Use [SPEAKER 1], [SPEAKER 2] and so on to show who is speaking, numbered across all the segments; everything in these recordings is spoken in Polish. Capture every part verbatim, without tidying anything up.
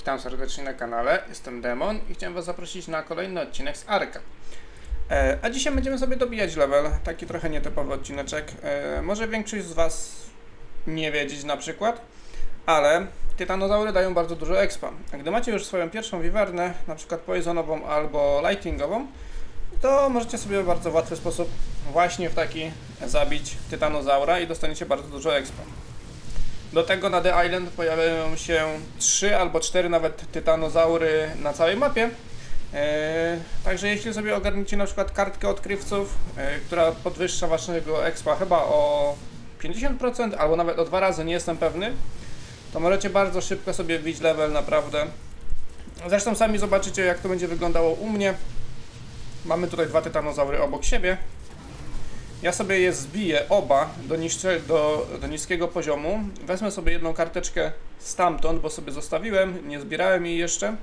[SPEAKER 1] Witam serdecznie na kanale, jestem Demon i chciałem was zaprosić na kolejny odcinek z Arka. E, a dzisiaj będziemy sobie dobijać level, taki trochę nietypowy odcineczek. E, może większość z was nie wiedzieć na przykład, ale tytanozaury dają bardzo dużo expa. A gdy macie już swoją pierwszą wiwernę, na przykład poisonową albo lightningową, to możecie sobie w bardzo łatwy sposób właśnie w taki zabić tytanozaura i dostaniecie bardzo dużo expa. Do tego na The Island pojawiają się trzy albo cztery nawet tytanozaury na całej mapie. Eee, także jeśli sobie ogarniecie na przykład kartkę odkrywców, e, która podwyższa waszego expa chyba o pięćdziesiąt procent albo nawet o dwa razy, nie jestem pewny, to możecie bardzo szybko sobie wbić level naprawdę. Zresztą sami zobaczycie, jak to będzie wyglądało u mnie. Mamy tutaj dwa tytanozaury obok siebie. Ja sobie je zbiję oba do, niższe, do, do niskiego poziomu. Wezmę sobie jedną karteczkę stamtąd, bo sobie zostawiłem, nie zbierałem jej jeszcze.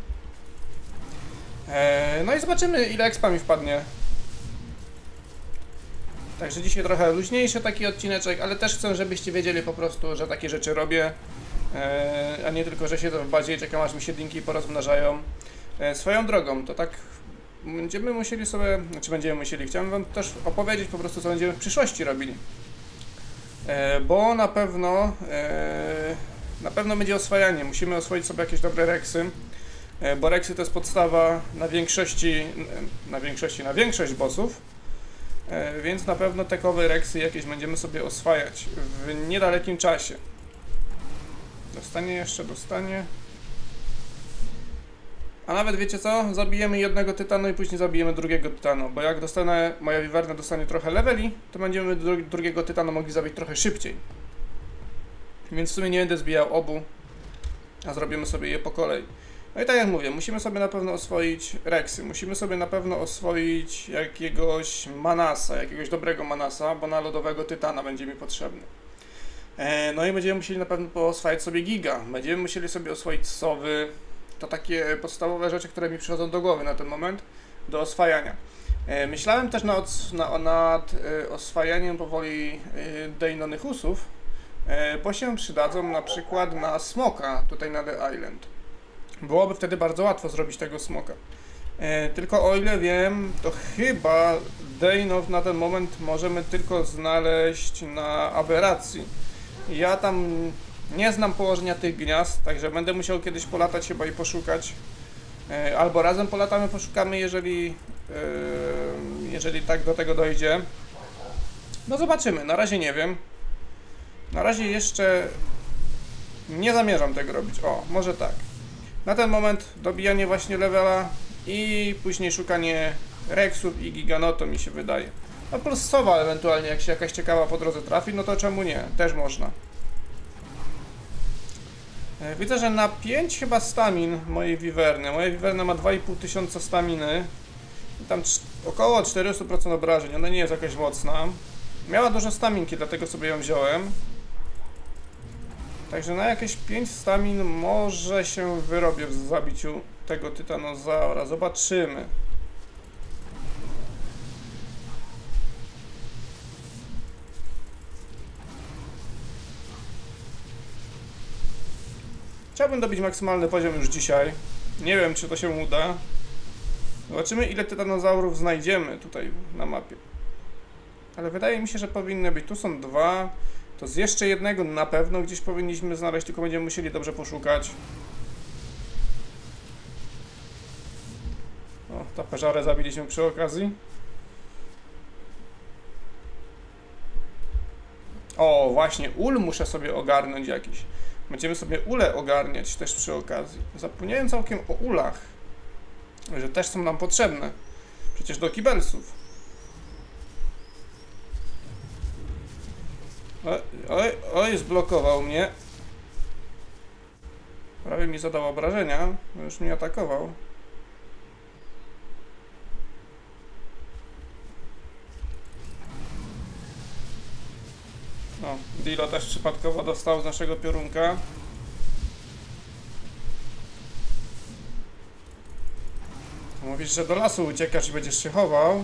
[SPEAKER 1] Eee, no i zobaczymy, ile expa mi wpadnie. Także dzisiaj trochę luźniejszy taki odcineczek, ale też chcę, żebyście wiedzieli po prostu, że takie rzeczy robię. Eee, a nie tylko, że siedzę w bazie i czekam, aż mi się linki porozmnażają. Eee, swoją drogą, to tak... Będziemy musieli sobie, znaczy będziemy musieli, chciałem wam też opowiedzieć po prostu, co będziemy w przyszłości robili. E, bo na pewno, e, na pewno będzie oswajanie. Musimy oswoić sobie jakieś dobre reksy, e, bo reksy to jest podstawa na większości, na większości, na większość bossów. E, więc na pewno tekowe reksy jakieś będziemy sobie oswajać w niedalekim czasie. Dostanie jeszcze, dostanie. A nawet wiecie co? Zabijemy jednego tytanu i później zabijemy drugiego tytanu, bo jak dostanę, moja wiwerna dostanie trochę leveli, to będziemy dru drugiego tytanu mogli zabić trochę szybciej. Więc w sumie nie będę zbijał obu, a zrobimy sobie je po kolei. No i tak jak mówię, musimy sobie na pewno oswoić reksy, musimy sobie na pewno oswoić jakiegoś manasa, jakiegoś dobrego manasa, bo na lodowego tytana będzie mi potrzebny. E, no i będziemy musieli na pewno oswajać sobie giga, będziemy musieli sobie oswoić sowy. To takie podstawowe rzeczy, które mi przychodzą do głowy na ten moment, do oswajania. E, myślałem też nad, na, nad e, oswajaniem powoli e, Deinonychusów, e, bo się przydadzą na przykład na smoka, tutaj na The Island. Byłoby wtedy bardzo łatwo zrobić tego smoka. E, tylko o ile wiem, to chyba Deinów na ten moment możemy tylko znaleźć na aberracji. Ja tam... Nie znam położenia tych gniazd, także będę musiał kiedyś polatać chyba i poszukać. Yy, albo razem polatamy, poszukamy, jeżeli, yy, jeżeli tak do tego dojdzie. No zobaczymy, na razie nie wiem. Na razie jeszcze nie zamierzam tego robić. O, może tak. Na ten moment dobijanie właśnie levela i później szukanie reksów i giganoto mi się wydaje. A plus sowa ewentualnie, jak się jakaś ciekawa po drodze trafi, no to czemu nie? Też można. Widzę, że na pięć chyba stamin mojej wiwerny. Moja wiwerna ma dwa i pół tysiąca staminy. I tam około czterysta procent obrażeń. Ona nie jest jakaś mocna. Miała dużo staminki, dlatego sobie ją wziąłem. Także na jakieś pięć stamin może się wyrobię w zabiciu tego tytanozaura. Zobaczymy. Chciałbym dobić maksymalny poziom już dzisiaj. Nie wiem, czy to się uda. Zobaczymy, ile tytanozaurów znajdziemy tutaj na mapie. Ale wydaje mi się, że powinny być. Tu są dwa. To z jeszcze jednego na pewno gdzieś powinniśmy znaleźć, tylko będziemy musieli dobrze poszukać. O, tapeżarę zabiliśmy przy okazji. O, właśnie, ul muszę sobie ogarnąć jakiś. Będziemy sobie ule ogarniać też przy okazji. Zapomniałem całkiem o ulach, że też są nam potrzebne. Przecież do kibelsów. Oj, oj, oj, zblokował mnie. Prawie mi zadał obrażenia, bo już mnie atakował. No, Dilo też przypadkowo dostał z naszego piorunka. Mówisz, że do lasu uciekasz i będziesz się chował.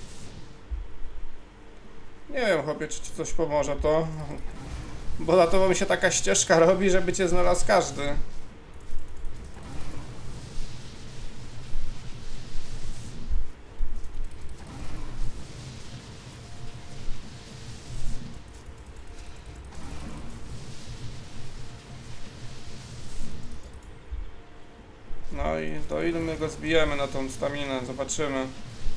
[SPEAKER 1] Nie wiem, chłopie, czy ci coś pomoże to. Bo na to mi się taka ścieżka robi, żeby cię znalazł każdy. No i do ile my go zbijemy na tą staminę, zobaczymy.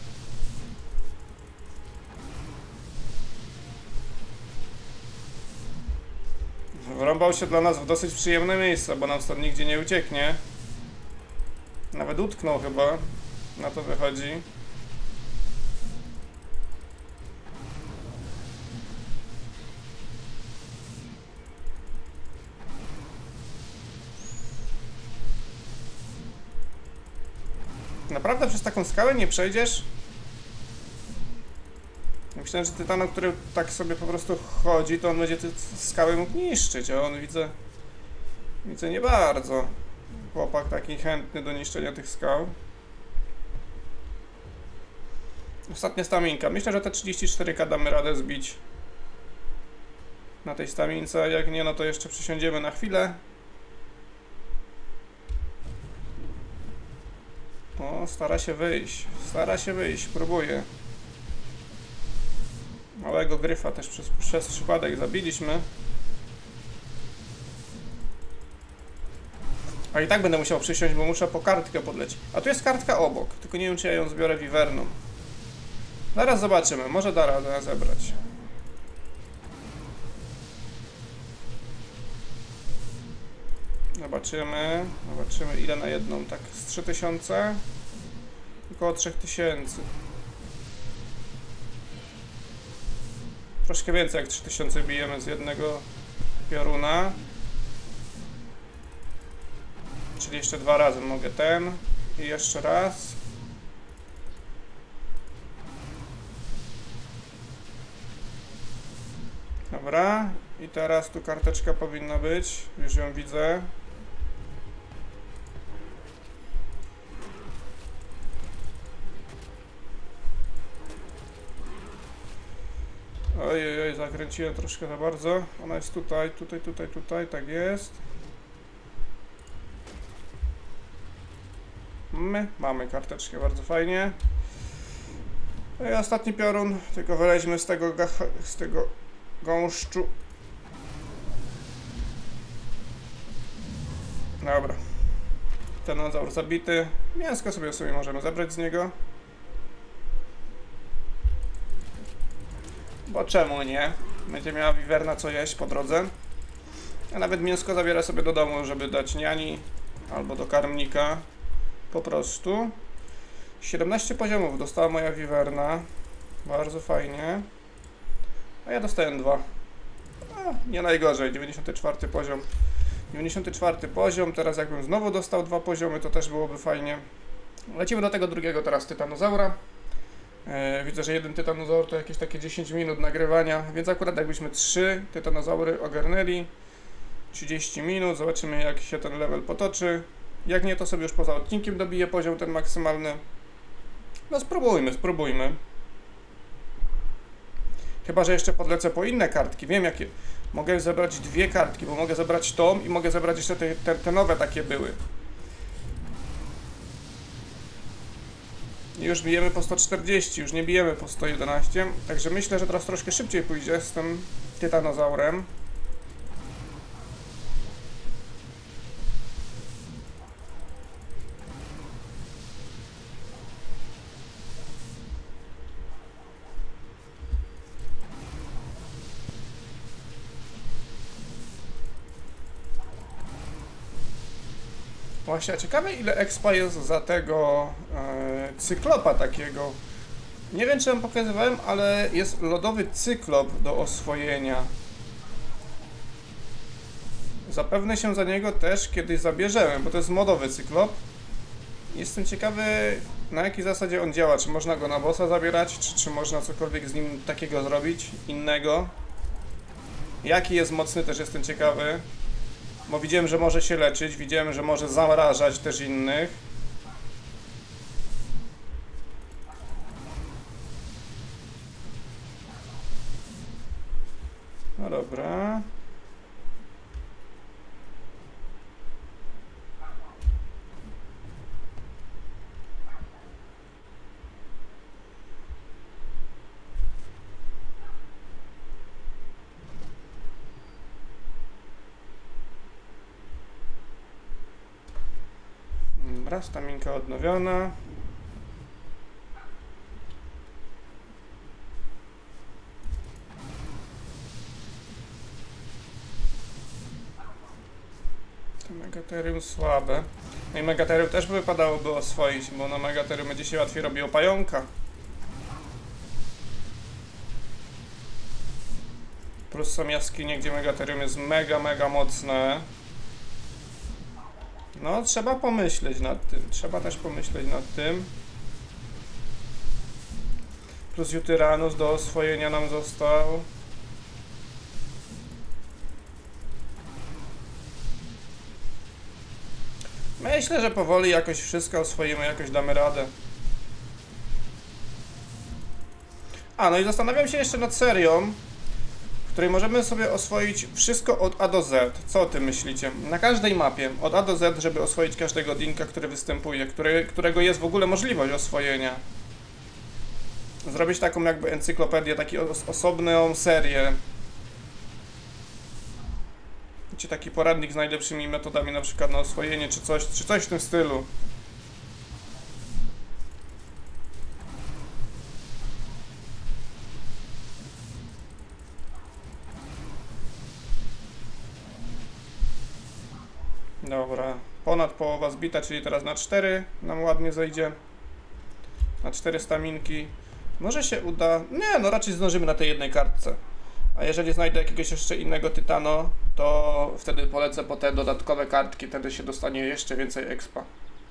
[SPEAKER 1] Wrąbał się dla nas w dosyć przyjemne miejsce, bo nam stąd nigdzie nie ucieknie. Nawet utknął chyba, na to wychodzi. Naprawdę przez taką skałę nie przejdziesz? Myślałem, że tytan, który tak sobie po prostu chodzi, to on będzie te skały mógł niszczyć, a on widzę... Widzę nie bardzo. Chłopak taki chętny do niszczenia tych skał. Ostatnia staminka. Myślę, że te trzydzieści cztery K damy radę zbić na tej stamince. Jak nie, no to jeszcze przysiądziemy na chwilę. O, stara się wyjść. Stara się wyjść. Próbuje. Małego gryfa też przez, przez przypadek zabiliśmy. A i tak będę musiał przysiąść, bo muszę po kartkę podlecieć. A tu jest kartka obok, tylko nie wiem, czy ja ją zbiorę wiwerną. Zaraz zobaczymy, może da radę zebrać. Zobaczymy, zobaczymy ile na jedną, tak z trzy tysiące? Około trzy tysiące. Troszkę więcej jak trzy tysiące bijemy z jednego pioruna. Czyli jeszcze dwa razy mogę ten i jeszcze raz. Dobra, i teraz tu karteczka powinna być, już ją widzę. Ojej, oj, zakręciłem troszkę za bardzo. Ona jest tutaj, tutaj, tutaj, tutaj, tak jest. My mamy karteczkę, bardzo fajnie. No i ostatni piorun, tylko wyleźmy z tego, z tego gąszczu. Dobra. Tytanozaur zabity. Mięsko sobie sobie możemy zabrać z niego. Bo czemu nie? Będzie miała wiwerna co jeść po drodze. A nawet mięsko zabierę sobie do domu, żeby dać niani albo do karmnika. Po prostu. siedemnaście poziomów dostała moja wiwerna. Bardzo fajnie. A ja dostałem dwa. A, nie najgorzej. dziewięćdziesiąty czwarty poziom. dziewięćdziesiąty czwarty poziom. Teraz jakbym znowu dostał dwa poziomy, to też byłoby fajnie. Lecimy do tego drugiego teraz tytanozaura. E, widzę, że jeden tytanozaur to jakieś takie dziesięć minut nagrywania, więc akurat jakbyśmy trzy tytanozaury ogarnęli, trzydzieści minut, zobaczymy jak się ten level potoczy. Jak nie, to sobie już poza odcinkiem dobiję poziom ten maksymalny. No spróbujmy, spróbujmy. Chyba że jeszcze podlecę po inne kartki. Wiem jakie. Mogę zebrać dwie kartki, bo mogę zebrać tą i mogę zebrać jeszcze te, te, te nowe takie były. I już bijemy po sto czterdzieści, już nie bijemy po sto jedenaście. Także myślę, że teraz troszkę szybciej pójdzie z tym tytanozaurem. Właśnie, ciekawe ile expa jest za tego e, cyklopa takiego. Nie wiem czy wam pokazywałem, ale jest lodowy cyklop do oswojenia. Zapewne się za niego też kiedyś zabierzemy, bo to jest modowy cyklop. Jestem ciekawy na jakiej zasadzie on działa, czy można go na bossa zabierać, czy, czy można cokolwiek z nim takiego zrobić, innego. Jaki jest mocny też jestem ciekawy. Bo widziałem, że może się leczyć, widziałem, że może zamrażać też innych. No dobra. Dobra, staminka odnowiona. To Megatherium słabe. No i Megatherium też by wypadałoby oswoić, bo na Megatherium będzie się łatwiej robiło pająka. Plus są jaskinie, gdzie Megatherium jest mega, mega mocne. No, trzeba pomyśleć nad tym. Trzeba też pomyśleć nad tym. Plus Jutyranus do oswojenia nam został. Myślę, że powoli jakoś wszystko oswoimy, jakoś damy radę. A, no i zastanawiam się jeszcze nad serią, w której możemy sobie oswoić wszystko od A do Z. Co o tym myślicie? Na każdej mapie, od A do Z, żeby oswoić każdego dinka, który występuje, który, którego jest w ogóle możliwość oswojenia. Zrobić taką jakby encyklopedię, taką os osobną serię. Czy taki poradnik z najlepszymi metodami na przykład na oswojenie, czy coś, czy coś w tym stylu. Dobra, ponad połowa zbita, czyli teraz na cztery nam ładnie zejdzie. Na cztery staminki. Może się uda... Nie, no raczej zdążymy na tej jednej kartce. A jeżeli znajdę jakiegoś jeszcze innego tytano, to wtedy polecę po te dodatkowe kartki, wtedy się dostanie jeszcze więcej expa.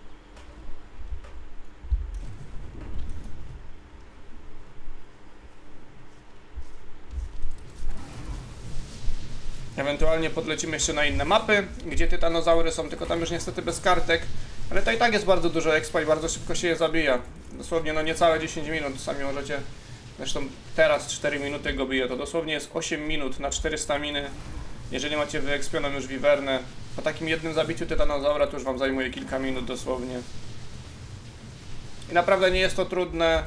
[SPEAKER 1] Ewentualnie podlecimy jeszcze na inne mapy, gdzie tytanozaury są, tylko tam już niestety bez kartek. Ale to i tak jest bardzo dużo expa i bardzo szybko się je zabija. Dosłownie no niecałe dziesięć minut, sami możecie... Zresztą teraz cztery minuty go bije, to dosłownie jest osiem minut na cztery staminy. Jeżeli macie wyekspioną już wiwernę, po takim jednym zabiciu tytanozaura to już wam zajmuje kilka minut dosłownie. I naprawdę nie jest to trudne.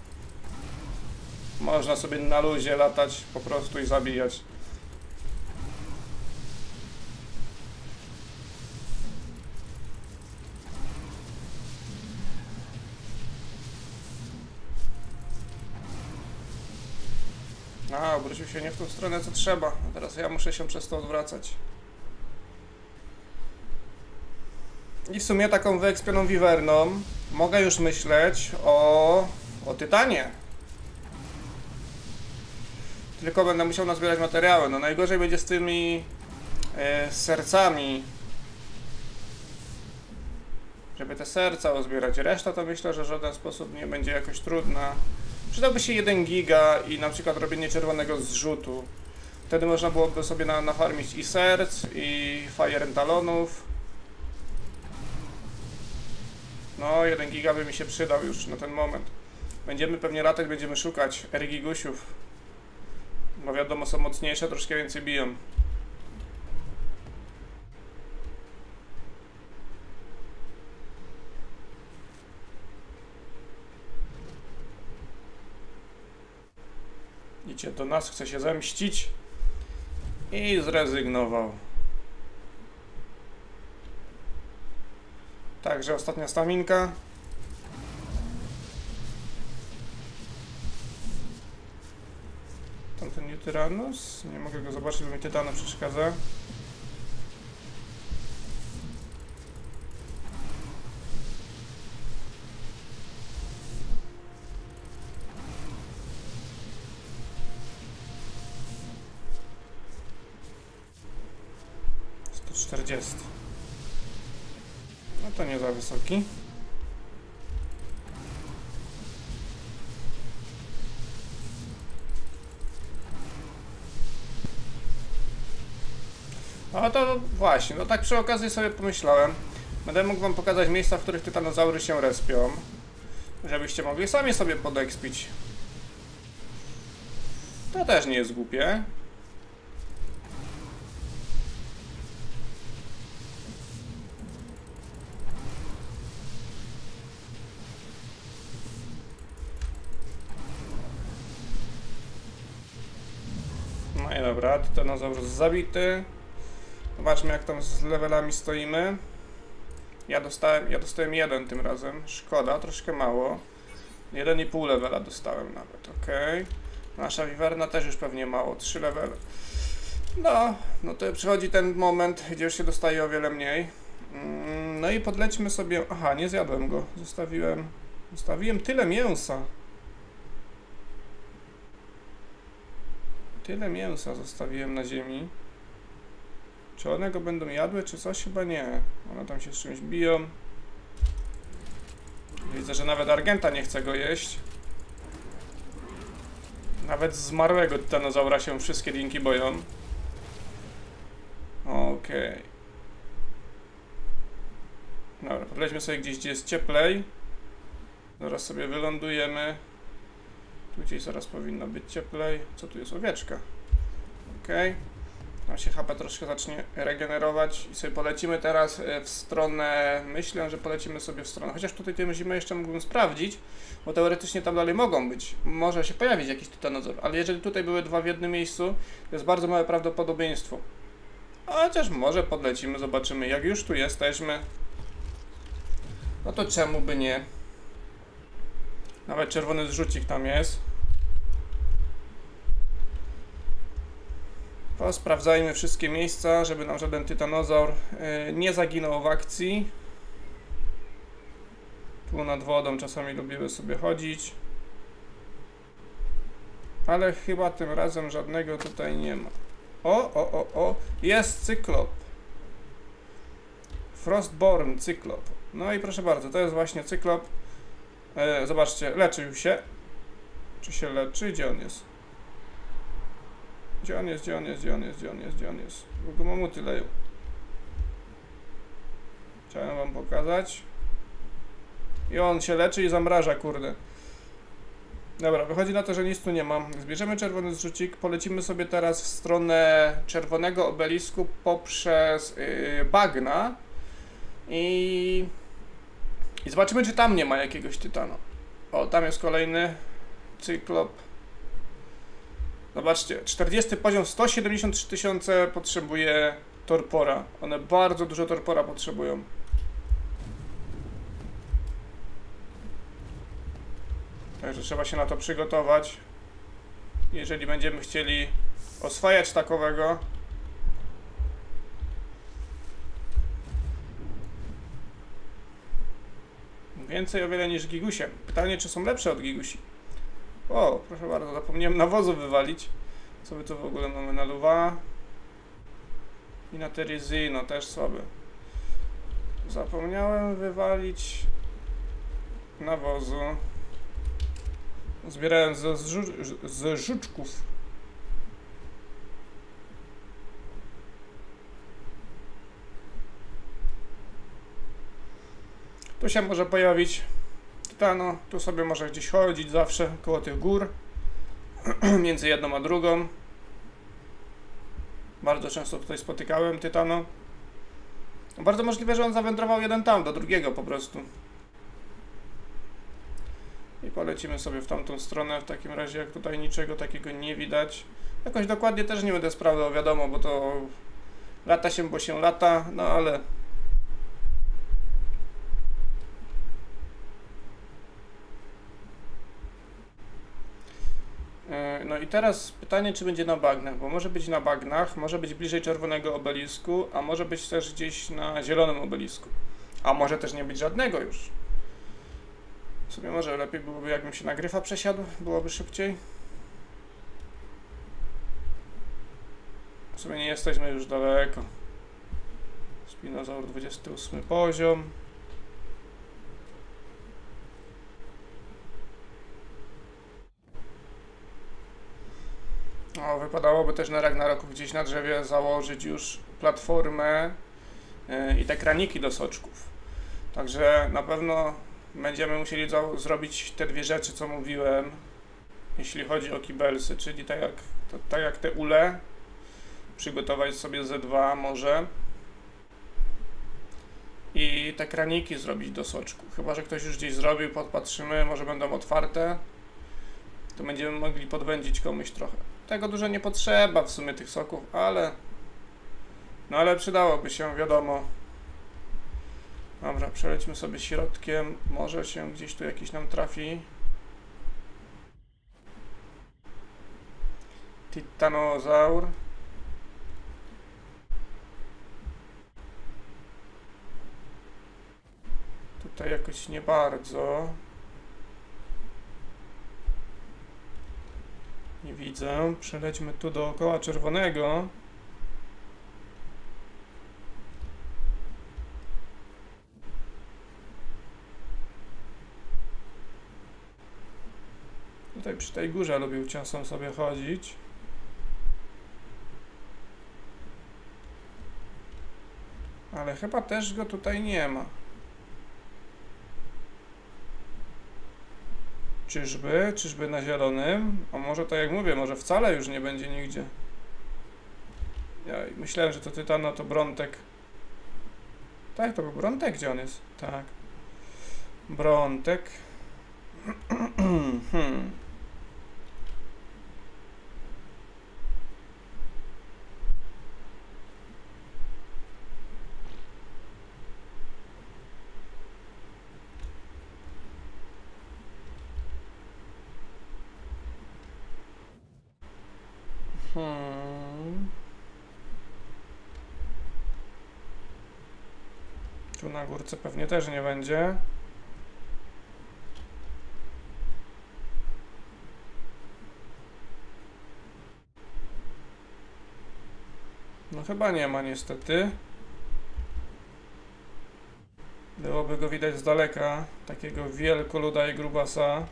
[SPEAKER 1] Można sobie na luzie latać po prostu i zabijać. A, obrócił się nie w tą stronę, co trzeba. A teraz ja muszę się przez to odwracać. I w sumie taką wyekspioną wiwerną mogę już myśleć o, o tytanie. Tylko będę musiał nazbierać materiały. No najgorzej będzie z tymi e, sercami. Żeby te serca uzbierać. Reszta to myślę, że w żaden sposób nie będzie jakoś trudna. Przydałby się jeden giga i na przykład robienie czerwonego zrzutu. Wtedy można byłoby sobie na, nafarmić i serc, i fire talonów. No, jeden giga by mi się przydał już na ten moment. Będziemy pewnie latać, będziemy szukać ergigusiów. Bo wiadomo, są mocniejsze, troszkę więcej biją. Idzie do nas, chce się zemścić. I zrezygnował. Także ostatnia staminka. Tamten Jutyranus. Nie mogę go zobaczyć, bo mi tytana przeszkadza. sto czterdzieści. No to nie za wysoki. No to właśnie, no tak przy okazji sobie pomyślałem. Będę mógł wam pokazać miejsca, w których tytanozaury się respią. Żebyście mogli sami sobie podekspić. To też nie jest głupie. No i dobra, tytanozaur zabity. Zobaczmy, jak tam z levelami stoimy. Ja dostałem, ja dostałem jeden tym razem. Szkoda, troszkę mało. jeden i pół levela dostałem nawet, ok. Nasza wiwerna też już pewnie mało, trzy levele. No, no to przychodzi ten moment, gdzie już się dostaje o wiele mniej. No i podlećmy sobie... Aha, nie zjadłem go. Zostawiłem... Zostawiłem tyle mięsa. Tyle mięsa zostawiłem na ziemi. Czy one go będą jadły, czy coś? Chyba nie. One tam się z czymś biją. Widzę, że nawet Argenta nie chce go jeść. Nawet zmarłego titanozaura się wszystkie linki boją. Okej. Okay. Dobra, podlećmy sobie gdzieś, gdzie jest cieplej. Zaraz sobie wylądujemy. Tu gdzieś zaraz powinno być cieplej. Co tu jest? Owieczka. Okej. Okay. Tam się H P troszkę zacznie regenerować i sobie polecimy teraz w stronę, myślę, że polecimy sobie w stronę, chociaż tutaj tę zimę jeszcze mógłbym sprawdzić, bo teoretycznie tam dalej mogą być, może się pojawić jakiś tytanozor, ale jeżeli tutaj były dwa w jednym miejscu, to jest bardzo małe prawdopodobieństwo. Chociaż może podlecimy, zobaczymy, jak już tu jesteśmy, no to czemu by nie? Nawet czerwony zrzucik tam jest. Sprawdzajmy wszystkie miejsca, żeby nam żaden tytanozaur yy, nie zaginął w akcji. Tu nad wodą czasami lubimy sobie chodzić. Ale chyba tym razem żadnego tutaj nie ma. O, o, o, o, jest cyklop. Frostborn cyklop. No i proszę bardzo, to jest właśnie cyklop. Yy, zobaczcie, leczył się. Czy się leczy? Gdzie on jest? Gdzie on jest, gdzie on jest, gdzie on jest, gdzie on jest, gdzie on jest? Bo go mamuty leją. Chciałem wam pokazać. I on się leczy i zamraża, kurde. Dobra, wychodzi na to, że nic tu nie ma. Zbierzemy czerwony zrzucik, polecimy sobie teraz w stronę czerwonego obelisku poprzez yy, bagna. I... I zobaczymy, czy tam nie ma jakiegoś tytanu. O, tam jest kolejny cyklop. Zobaczcie, czterdziesty poziom, sto siedemdziesiąt trzy tysiące potrzebuje torpora. One bardzo dużo torpora potrzebują. Także trzeba się na to przygotować. Jeżeli będziemy chcieli oswajać takowego. Więcej o wiele niż Gigusie. Pytanie, czy są lepsze od Gigusi? O, proszę bardzo, zapomniałem nawozu wywalić. Co my tu w ogóle mamy na Luwa? I na Terizino, też słaby. Zapomniałem wywalić nawozu. Zbierałem ze, z, z żuczków. Tu się może pojawić tytano, tu sobie może gdzieś chodzić zawsze koło tych gór. Między jedną a drugą. Bardzo często tutaj spotykałem tytano. Bardzo możliwe, że on zawędrował jeden tam do drugiego po prostu. I polecimy sobie w tamtą stronę, w takim razie jak tutaj niczego takiego nie widać. Jakoś dokładnie też nie będę sprawdzał, wiadomo, bo to lata się, bo się lata, no ale... No i teraz pytanie, czy będzie na bagnach, bo może być na bagnach, może być bliżej czerwonego obelisku, a może być też gdzieś na zielonym obelisku. A może też nie być żadnego już. W sumie może lepiej byłoby, jakbym się na gryfa przesiadł, byłoby szybciej. W sumie nie jesteśmy już daleko. Spinozaur dwudziesty ósmy poziom. O, wypadałoby też na Ragnaroku gdzieś na drzewie założyć już platformę yy, i te kraniki do soczków. Także na pewno będziemy musieli zrobić te dwie rzeczy, co mówiłem, jeśli chodzi o kibelsy, czyli tak jak, to, tak jak te ule, przygotować sobie ze dwa może i te kraniki zrobić do soczku. Chyba że ktoś już gdzieś zrobił, podpatrzymy, może będą otwarte, to będziemy mogli podwędzić komuś trochę. Tego dużo nie potrzeba w sumie tych soków, ale no ale przydałoby się, wiadomo. No, Dobra, przelecimy sobie środkiem. Może się gdzieś tu jakiś nam trafi. Titanozaur. Tutaj jakoś nie bardzo. Nie widzę. Przelećmy tu dookoła czerwonego. Tutaj przy tej górze lubił ciosem sobie chodzić. Ale chyba też go tutaj nie ma. Czyżby? Czyżby na zielonym? A może tak jak mówię, może wcale już nie będzie nigdzie. Ja myślałem, że to tytan, to Brontek. Tak, to był Brontek, gdzie on jest? Tak. Brontek. hmm. Hmm. Tu na górce pewnie też nie będzie. No chyba nie ma niestety. Byłoby go widać z daleka, takiego wielkoluda i grubasa.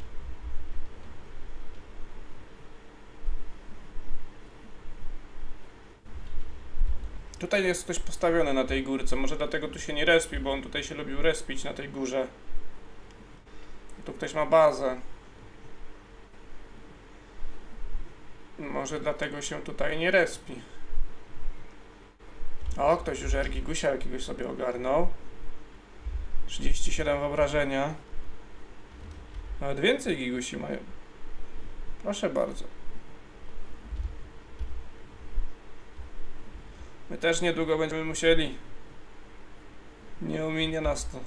[SPEAKER 1] Tutaj jest ktoś postawiony na tej górce, może dlatego tu się nie respi, bo on tutaj się lubił respić na tej górze. I tu ktoś ma bazę. Może dlatego się tutaj nie respi. O, ktoś już Ergigusia jakiegoś sobie ogarnął. trzydzieści siedem wyobrażenia. Nawet więcej gigusi mają. Proszę bardzo. My też niedługo będziemy musieli. Nie ominie nas to.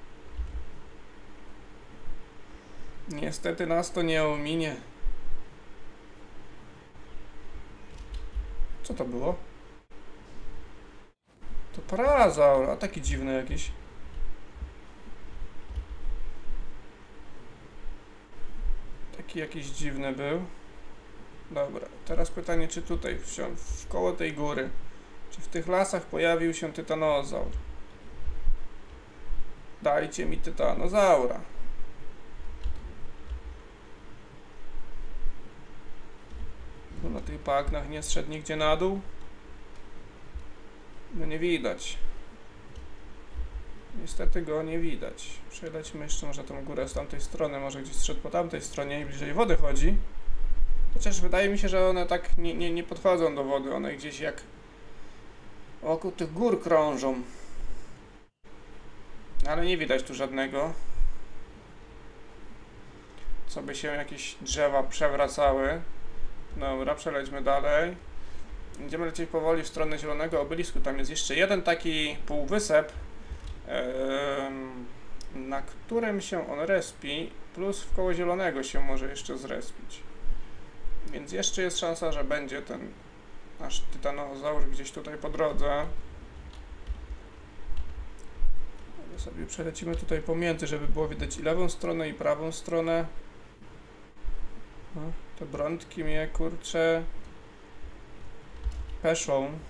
[SPEAKER 1] Niestety nas to nie ominie. Co to było? To parazaur, a taki dziwny jakiś. Taki jakiś dziwny był. Dobra, teraz pytanie, czy tutaj w, w koło tej góry, czy w tych lasach pojawił się tytanozaur? Dajcie mi tytanozaura. No na tych bagnach nie zszedł nigdzie na dół. No nie widać. Niestety go nie widać. Przelećmy jeszcze może tą górę z tamtej strony, może gdzieś zszedł po tamtej stronie i bliżej wody chodzi. Chociaż wydaje mi się, że one tak nie, nie, nie podchodzą do wody, one gdzieś jak wokół tych gór krążą. Ale nie widać tu żadnego. Co by się jakieś drzewa przewracały. Dobra, przelećmy dalej. Będziemy lecieć powoli w stronę zielonego obelisku. Tam jest jeszcze jeden taki półwysep, yy, na którym się on respi, plus w koło zielonego się może jeszcze zrespić. Więc jeszcze jest szansa, że będzie ten nasz tytanozaur gdzieś tutaj po drodze. Ale sobie przelecimy tutaj pomiędzy, żeby było widać i lewą stronę, i prawą stronę. No, te brątki mnie, kurczę, peszą.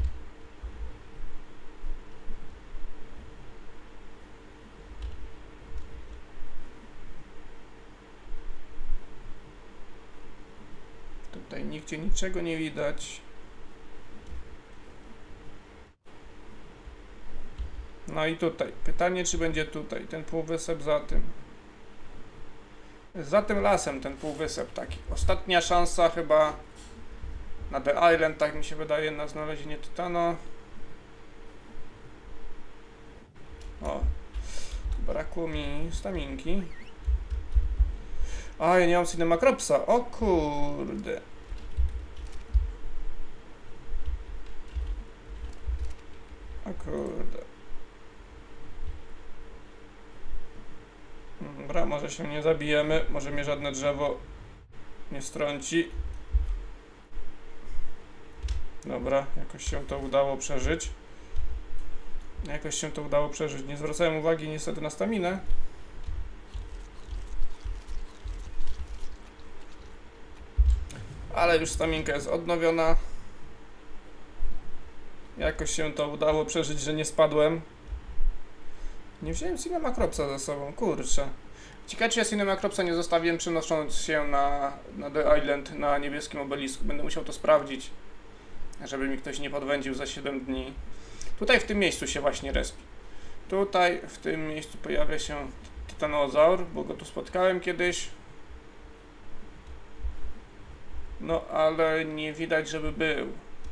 [SPEAKER 1] Tutaj nigdzie niczego nie widać. No i tutaj. Pytanie, czy będzie tutaj ten półwysep za tym. Za tym lasem ten półwysep taki. Ostatnia szansa chyba na The Island, tak mi się wydaje, na znalezienie tytana. O, brakło mi staminki. A, ja nie mam Cinemakropsa. O kurde. O kurde. Dobra, może się nie zabijemy, może mnie żadne drzewo nie strąci. Dobra, jakoś się to udało przeżyć. Jakoś się to udało przeżyć. Nie zwracałem uwagi niestety na staminę. Ale już staminka jest odnowiona. Jakoś się to udało przeżyć, że nie spadłem. Nie wziąłem Cinemakropsa ze sobą, kurczę. Ciekawe, czy ja Cinemakropsa nie zostawiłem, przenosząc się na, na The Island, na niebieskim obelisku. Będę musiał to sprawdzić, żeby mi ktoś nie podwędził za siedem dni. Tutaj w tym miejscu się właśnie respi. Tutaj w tym miejscu pojawia się tytanozaur, bo go tu spotkałem kiedyś. No ale nie widać, żeby był.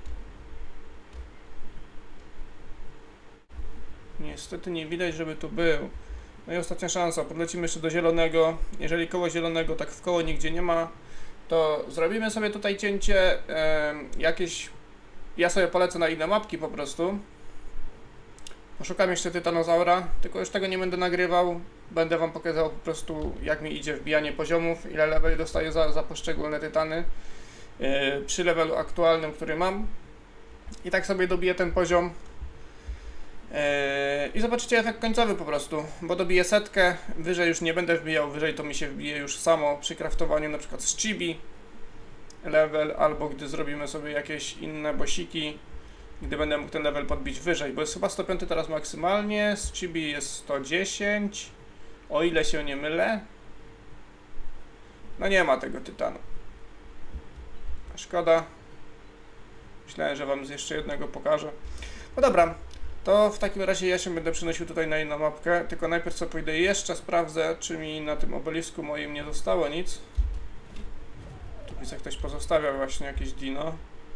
[SPEAKER 1] Niestety nie widać, żeby tu był. No i ostatnia szansa. Podlecimy jeszcze do zielonego. Jeżeli koło zielonego tak w koło nigdzie nie ma, to zrobimy sobie tutaj cięcie e, jakieś... Ja sobie polecę na inne mapki po prostu. Poszukam jeszcze tytanozaura, tylko już tego nie będę nagrywał. Będę wam pokazał po prostu, jak mi idzie wbijanie poziomów, ile leveli dostaję za, za poszczególne tytany yy, przy levelu aktualnym, który mam. I tak sobie dobiję ten poziom. Yy, I zobaczycie efekt końcowy po prostu, bo dobiję setkę, wyżej już nie będę wbijał, wyżej to mi się wbije już samo przy kraftowaniu na przykład z chibi level, albo gdy zrobimy sobie jakieś inne bossiki, gdy będę mógł ten level podbić wyżej, bo jest chyba sto pięć teraz maksymalnie, z chibi jest sto dziesięć, o ile się nie mylę. No nie ma tego tytanu. Szkoda. Myślałem, że wam z jeszcze jednego pokażę. No dobra, to w takim razie ja się będę przenosił tutaj na inną mapkę, tylko najpierw sobie pójdę i jeszcze sprawdzę, czy mi na tym obelisku moim nie zostało nic. Tu widzę, ktoś pozostawiał właśnie jakieś dino.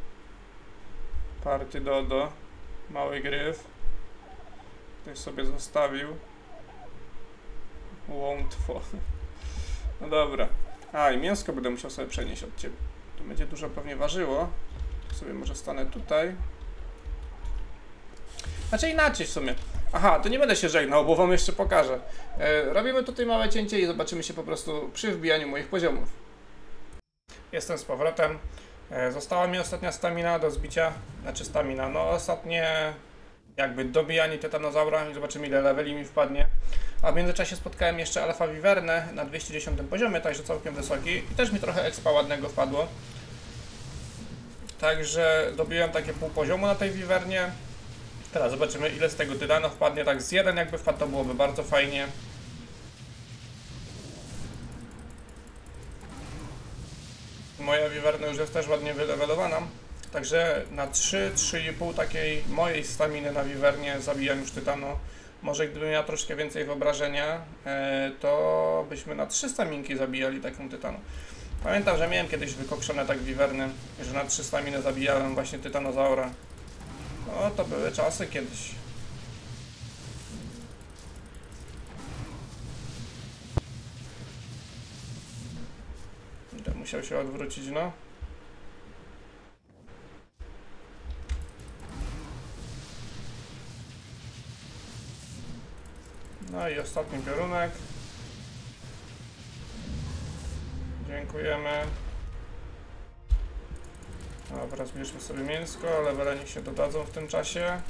[SPEAKER 1] Party Dodo, mały gryf. Ktoś sobie zostawił. Łątwo. No dobra. A, i mięsko będę musiał sobie przenieść od ciebie. To będzie dużo pewnie ważyło. Sobie może stanę tutaj. Znaczy inaczej w sumie. Aha, to nie będę się żegnał, bo wam jeszcze pokażę. E, robimy tutaj małe cięcie i zobaczymy się po prostu przy wbijaniu moich poziomów. Jestem z powrotem. E, została mi ostatnia stamina do zbicia. Znaczy stamina, no ostatnie jakby dobijanie tytanozaura i zobaczymy, ile leveli mi wpadnie. A w międzyczasie spotkałem jeszcze Alpha Vivernę na dwieście dziesiątym poziomie, także całkiem wysoki. I też mi trochę expa ładnego wpadło. Także dobiłem takie pół poziomu na tej Wiwernie. Teraz zobaczymy, ile z tego tytanu wpadnie. Tak z jeden jakby wpadł, to byłoby bardzo fajnie. Moja Wiwerna już jest też ładnie wylewelowana. Także na trzy, trzy i pół takiej mojej staminy na Wiwernie zabijam już tytanu. Może gdybym miał troszkę więcej wyobrażenia, to byśmy na trzy staminki zabijali taką tytanu. Pamiętam, że miałem kiedyś wykokszone tak Wiwerny, że na trzy staminy zabijałem właśnie tytanozaura. No to były czasy kiedyś. Będę musiał się odwrócić, no. No i ostatni piorunek. Dziękujemy. Dobra, zbierzmy sobie mięsko, levele niech się dodadzą w tym czasie.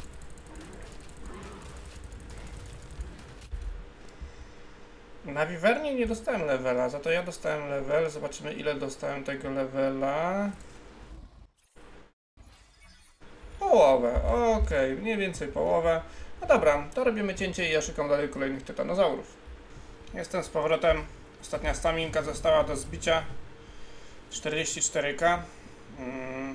[SPEAKER 1] Na Wiwernie nie dostałem levela, za to ja dostałem level. Zobaczymy, ile dostałem tego levela. Połowę, okej, okay, mniej więcej połowę. No dobra, to robimy cięcie i ja szukam dalej kolejnych tytanozaurów. Jestem z powrotem. Ostatnia staminka została do zbicia. czterdzieści cztery K. Hmm.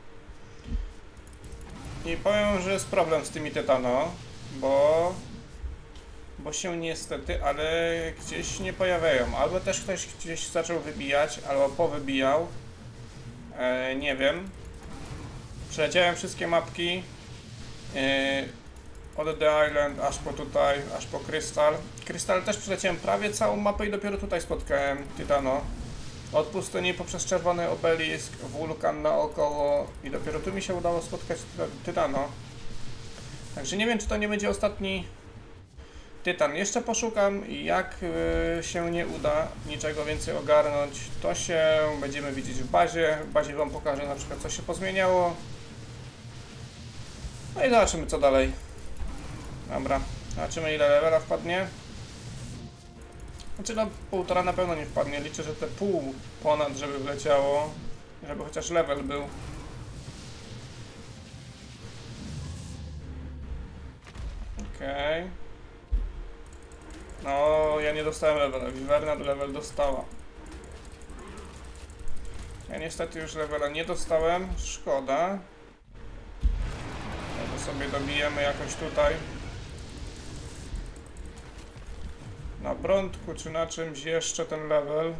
[SPEAKER 1] I powiem, że jest problem z tymi tytano, bo bo się niestety, ale gdzieś nie pojawiają. Albo też ktoś gdzieś zaczął wybijać, albo powybijał. E, nie wiem. Przeleciałem wszystkie mapki. E, od The Island aż po tutaj, aż po Krystal. Krystal też przeleciałem prawie całą mapę i dopiero tutaj spotkałem tytano. Od pustyni poprzez czerwony obelisk, wulkan naokoło i dopiero tu mi się udało spotkać tytano. Także nie wiem, czy to nie będzie ostatni tytan jeszcze poszukam i jak yy, się nie uda niczego więcej ogarnąć, to się będziemy widzieć w bazie. W bazie wam pokażę na przykład, co się pozmieniało. No i zobaczymy, co dalej. Dobra, zobaczymy, ile levela wpadnie. Znaczy no półtora na pewno nie wpadnie, liczę, że te pół ponad, żeby wleciało, żeby chociaż level był. Okej. Okay. No, ja nie dostałem levela, Wiwerna level dostała. Ja niestety już levela nie dostałem, szkoda. No to sobie dobijemy jakoś tutaj. Na brątku czy na czymś jeszcze ten level,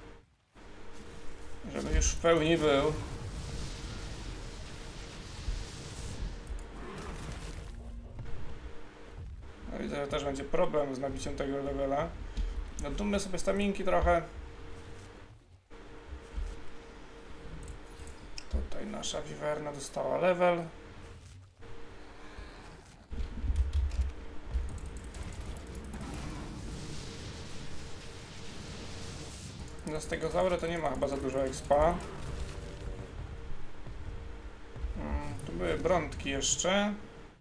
[SPEAKER 1] żeby już w pełni był. No widzę, że też będzie problem z nabiciem tego levela. Nadummy sobie staminki trochę. Tutaj nasza Wiwerna dostała level. No z tego zaura to nie ma chyba za dużo expa. Hmm, tu były brątki jeszcze.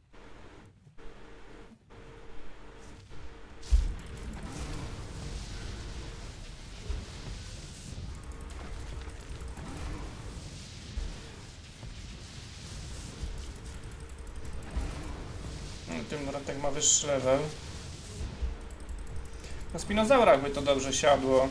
[SPEAKER 1] Hmm, ten brątek ma wyższy level. Na spinozaurach by to dobrze siadło.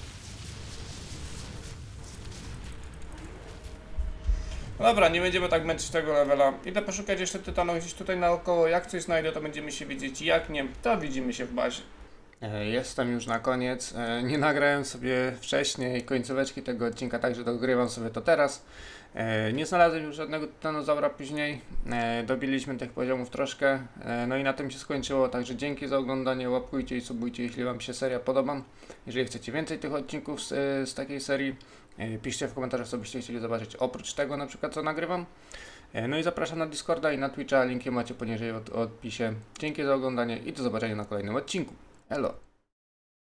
[SPEAKER 1] No dobra, nie będziemy tak męczyć tego levela. Idę poszukać jeszcze tytanów gdzieś tutaj naokoło. Jak coś znajdę, to będziemy się widzieć. Jak nie, to widzimy się w bazie. Jestem już na koniec. Nie nagrałem sobie wcześniej końcóweczki tego odcinka, także dogrywam sobie to teraz. Nie znalazłem już żadnego tytanozaura później. Dobiliśmy tych poziomów troszkę. No i na tym się skończyło, także dzięki za oglądanie. Łapkujcie i subujcie, jeśli wam się seria podoba. Jeżeli chcecie więcej tych odcinków z, z takiej serii, piszcie w komentarzach, co byście chcieli zobaczyć oprócz tego na przykład, co nagrywam. No i zapraszam na Discorda i na Twitcha, linki macie poniżej w opisie. Dzięki za oglądanie i do zobaczenia na kolejnym odcinku. Elo!